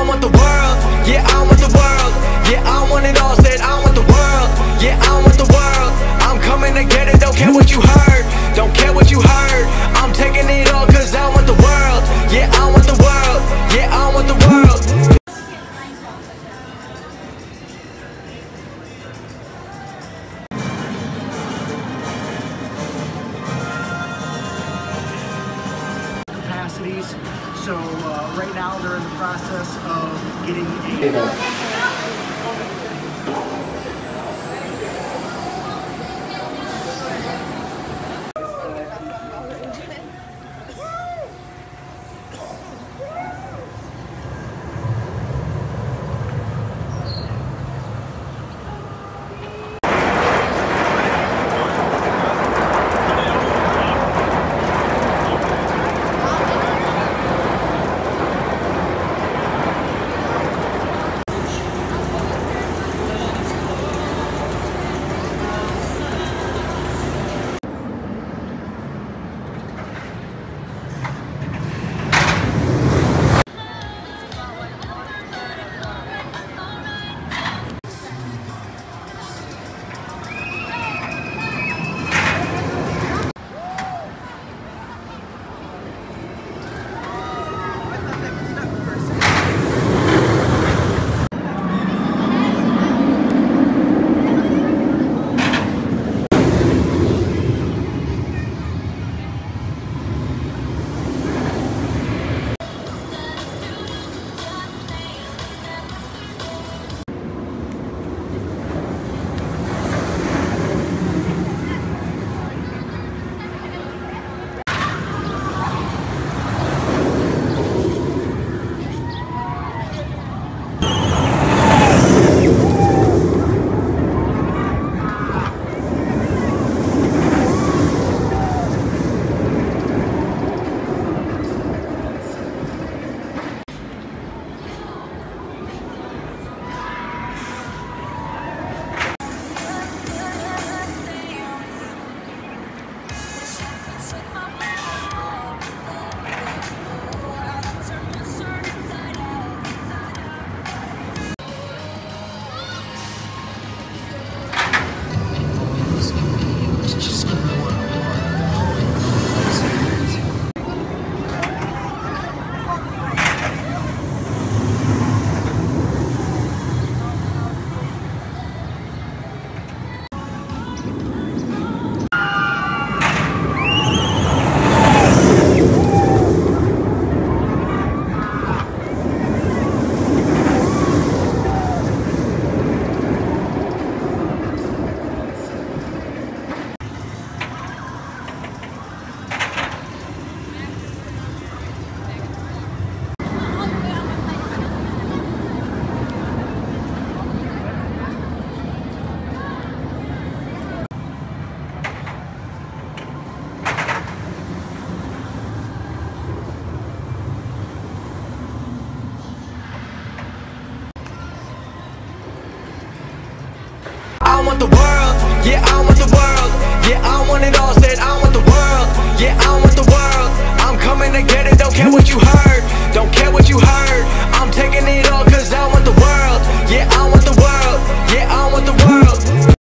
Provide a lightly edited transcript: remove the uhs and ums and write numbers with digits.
I want the world, yeah, I want the world, yeah, I want it all, said I want the world, yeah, I want the world, I'm coming to get it, don't care what you heard, don't care what you heard, I'm taking it all cause I want the world, yeah, I want the world, yeah, I want the world. Capacities. So right now they're in the process of getting a I want the world, yeah, I want the world.